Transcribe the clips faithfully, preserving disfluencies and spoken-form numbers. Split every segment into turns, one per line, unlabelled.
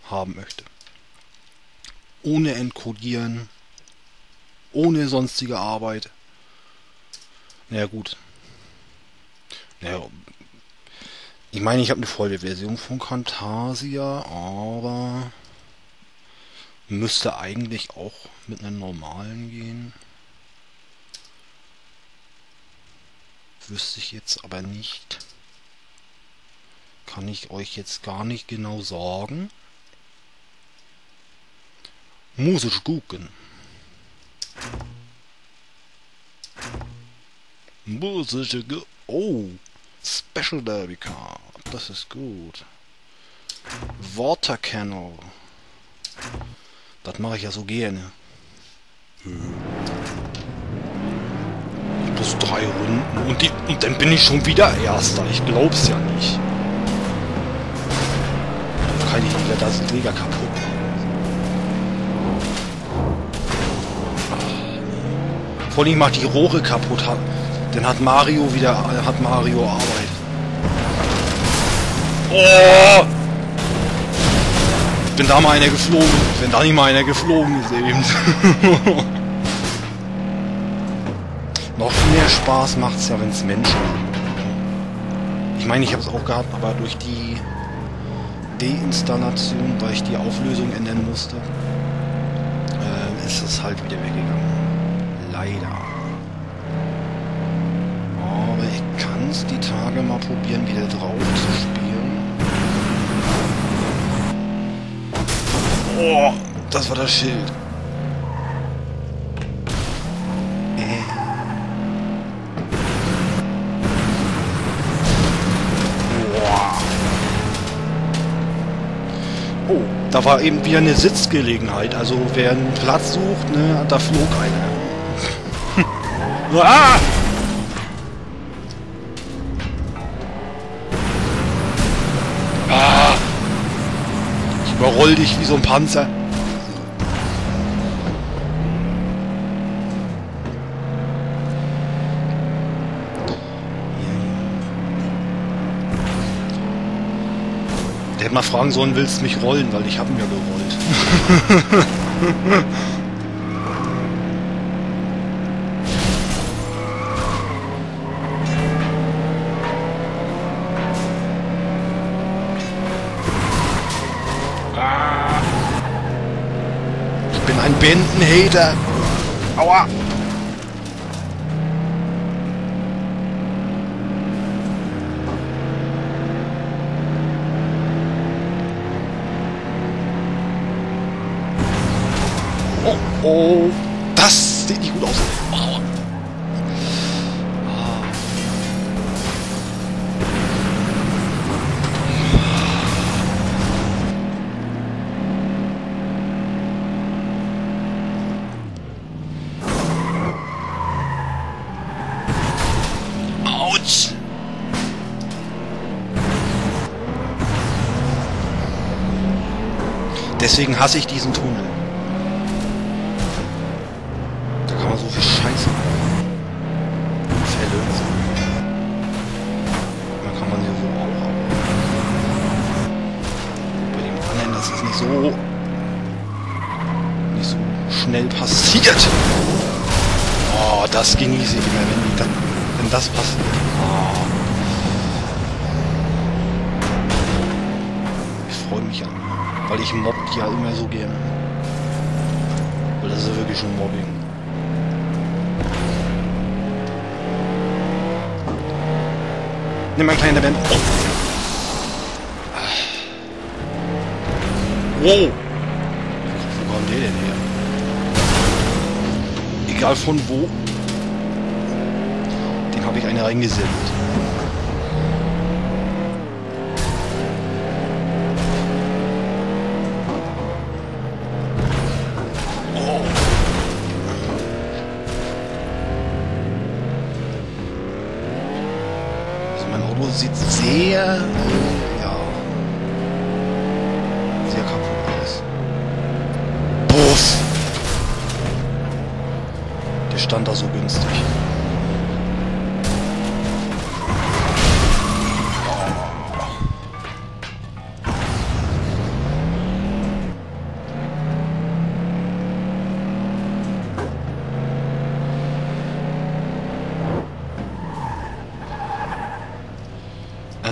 haben möchte. Ohne Encodieren, ohne sonstige Arbeit. Na ja, gut. Naja, ich meine, ich habe eine volle Version von Camtasia, aber müsste eigentlich auch mit einer normalen gehen. Wüsste ich jetzt aber nicht. Kann ich euch jetzt gar nicht genau sagen. Muss ich gucken. Muss ich gucken. Oh, Special Derby Card. Das ist gut. Water Canal. Das mache ich ja so gerne. Plus drei Runden. Und, die, und dann bin ich schon wieder Erster. Ich glaub's ja nicht. Dann kann ich wieder das Träger kaputt machen. Vor allem macht die Rohre kaputt. Dann hat Mario wieder hat Mario Arbeit. Oh! Wenn da mal einer geflogen ist. Wenn da nicht mal einer geflogen ist eben. Noch mehr Spaß macht's ja, wenn es Menschen sind. Ich meine, ich habe es auch gehabt, aber durch die Deinstallation, weil ich die Auflösung ändern musste, äh, ist es halt wieder weggegangen. Leider. Aber ich kann es die Tage mal probieren, wieder drauf zu spielen. Oh, das war das Schild. Äh. Oh, da war eben wieder eine Sitzgelegenheit. Also wer einen Platz sucht, ne, da flog einer. Ah! Ah! Ich überroll dich wie so ein Panzer. Der hätte mal fragen sollen, willst du mich rollen, weil ich hab ihn ja gerollt. Ich bin ein Bandenhater. Aua! Oh, oh, das sieht nicht gut aus. Oh. Autsch! Deswegen hasse ich diesen Tunnel. So viel Scheiße. Fälle. Da kann man sie so auch haben. Bei dem anderen, das ist nicht so nicht so schnell passiert. Oh, das genieße ich immer, wenn, dann, wenn das passiert. Oh. Ich freue mich an, weil ich mobb die ja immer so gerne. Weil das ist wirklich schon Mobbing. Nimm einen kleinen Band. Oh. Wow. Wo kommt der denn her? Egal von wo. Den habe ich eine reingesetzt. Oh. Sieht sehr, ja, sehr kaputt aus. Puff! Der stand da so günstig.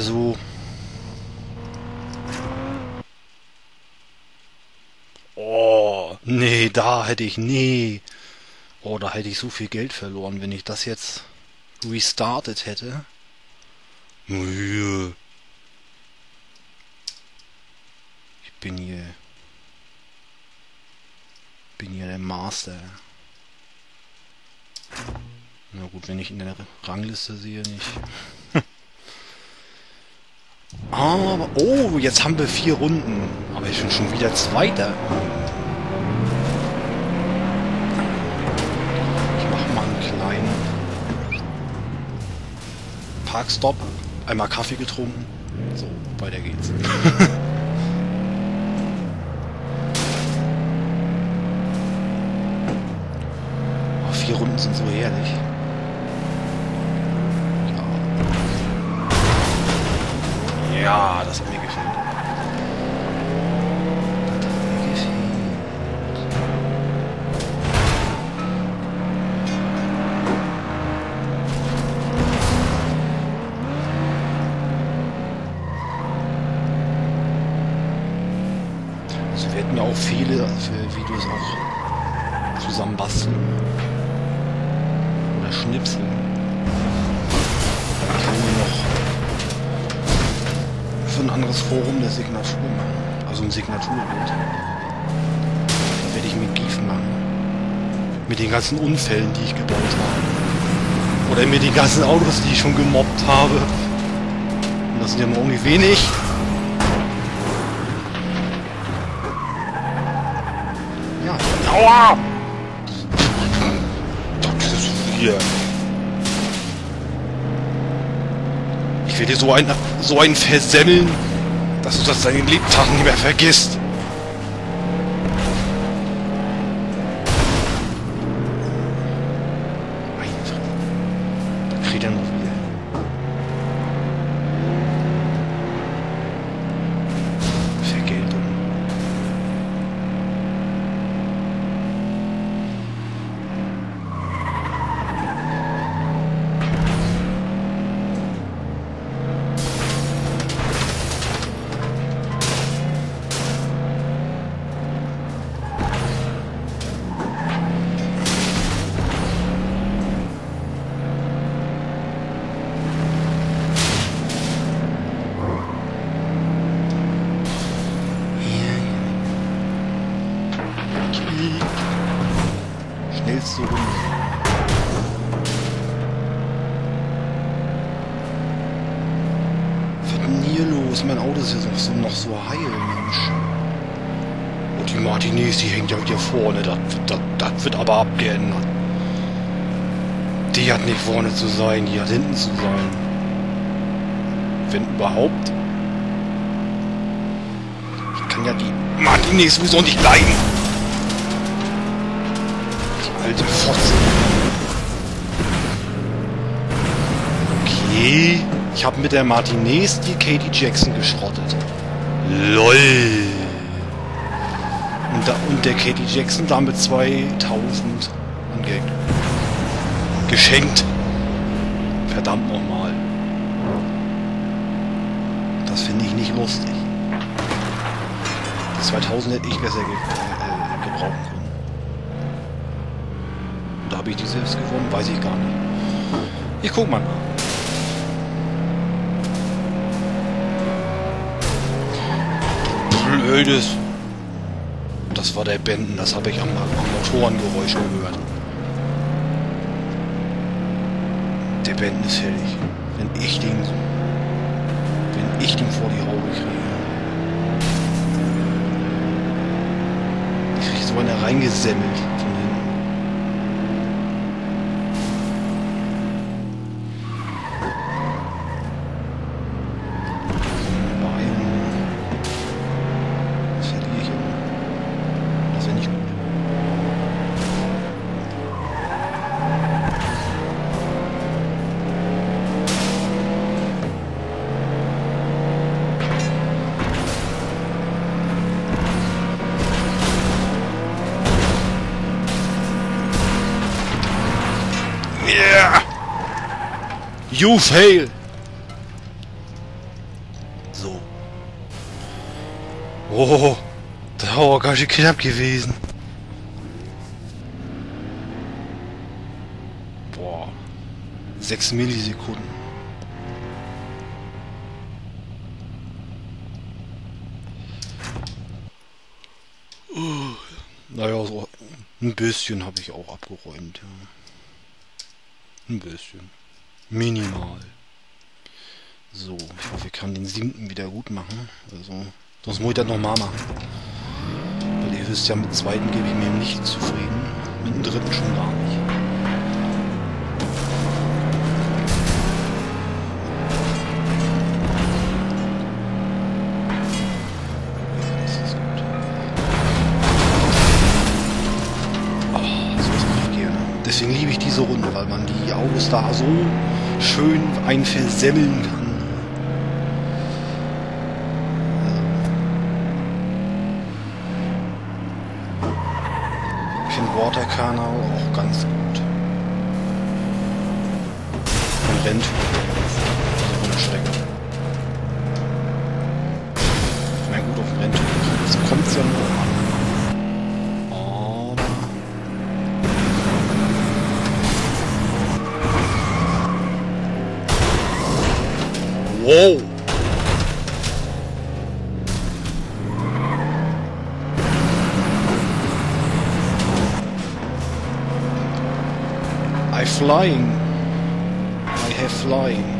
Also... Oh, nee, da hätte ich... Nee. Oh, da hätte ich so viel Geld verloren, wenn ich das jetzt restartet hätte. Ich bin hier... bin hier der Master. Na gut, wenn ich in der Rangliste sehe, nicht. Aber, oh, jetzt haben wir vier Runden. Aber ich bin schon wieder Zweiter. Ich mach mal einen kleinen Parkstop. Einmal Kaffee getrunken. So, weiter geht's. Oh, vier Runden sind so herrlich. Ja, das hat mir gefällt. Das hat mir gefällt. Also wir hätten ja auch viele für Videos auch zusammen basteln. Oder schnipseln. Ich will mir noch für ein anderes Forum der Signatur machen. Also ein Signaturbild. Da werde ich mit Gief machen. Mit den ganzen Unfällen, die ich gebaut habe. Oder mit den ganzen Autos, die ich schon gemobbt habe. Und das sind ja nur irgendwie wenig. Ja. Aua! Das ist hier. Ich werde dir so ein, so einen versemmeln, dass du das deinen Lebtag nicht mehr vergisst. Einfach. Da kriegt er noch wieder. Vergeltung. Schnellste Runde. Was ist denn hier los? Mein Auto ist jetzt noch so, noch so heil, Mensch. Und die Martinez, die hängt ja wieder vorne. Das, das, das wird aber abgeändert. Die hat nicht vorne zu sein, die hat hinten zu sein. Wenn überhaupt. Ich kann ja die Martinez sowieso nicht leiden. Alte Fotze. Okay. Ich habe mit der Martinez die Katie Jackson geschrottet. LOL. Und, da, und der Katie Jackson damit zweitausend angehängt. Geschenkt. Verdammt nochmal. Das finde ich nicht lustig. Die zweitausend hätte ich besser ge äh, gebrauchen können. Da habe ich die selbst gewonnen, weiß ich gar nicht. Ich guck mal nach. Blödes. Das war der Benden, das habe ich am, am Motorengeräusch gehört. Der Benden ist fertig. Wenn ich den, wenn ich den vor die Haube kriege. Ich kriege so eine reingesemmelt von hinten. Yeah! You fail! Oh, das war ganz schön knapp gewesen. Boah. Sechs Millisekunden. Uh, naja, so ein bisschen habe ich auch abgeräumt. Ja. Ein bisschen. Minimal. So, ich hoffe, ich kann den siebten wieder gut machen. Also, sonst muss ich das nochmal machen. Weil ihr wisst ja, mit dem zweiten gebe ich mir nicht zufrieden. Mit dem dritten schon gar nicht. Ja, das ist gut. Oh, so was mache ich gerne. Deswegen liebe ich diese Runde, weil man die Autos da so schön ein versemmeln kann. Ich finde Watercanal auch ganz gut. Ein Renntyp. Also eine Strecke. Ich meine, gut, auf dem Renntyp kommt es ja nur an. Aber... Wow! I flying. I have flying.